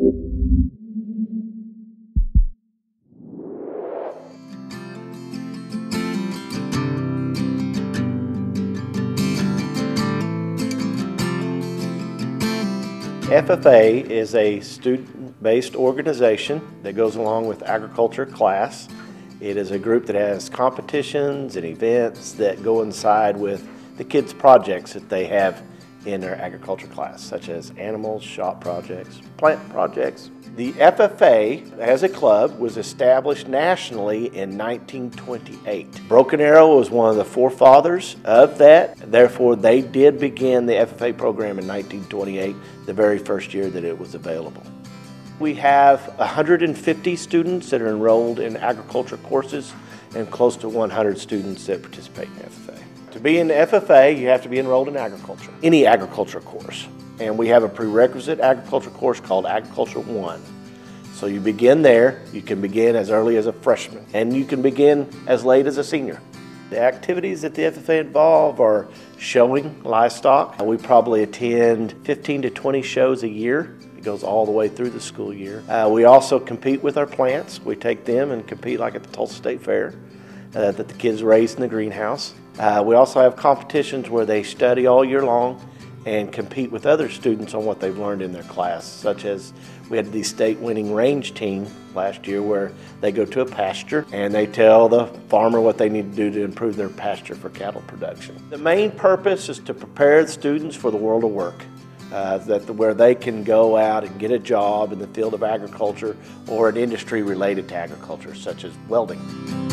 FFA is a student-based organization that goes along with agriculture class. It is a group that has competitions and events that go inside with the kids' projects that they have in their agriculture class, such as animals, shop projects, plant projects. The FFA, as a club, was established nationally in 1928. Broken Arrow was one of the forefathers of that. Therefore, they did begin the FFA program in 1928, the very first year that it was available. We have 150 students that are enrolled in agriculture courses and close to 100 students that participate in FFA. To be in the FFA, you have to be enrolled in agriculture, any agriculture course. And we have a prerequisite agriculture course called Agriculture 1. So you begin there. You can begin as early as a freshman, and you can begin as late as a senior. The activities that the FFA involve are showing livestock. We probably attend 15 to 20 shows a year. It goes all the way through the school year. We also compete with our plants. We take them and compete like at the Tulsa State Fair that the kids raise in the greenhouse. We also have competitions where they study all year long and compete with other students on what they've learned in their class, such as we had the state-winning range team last year where they go to a pasture and they tell the farmer what they need to do to improve their pasture for cattle production. The main purpose is to prepare the students for the world of work, where they can go out and get a job in the field of agriculture or an industry related to agriculture, such as welding.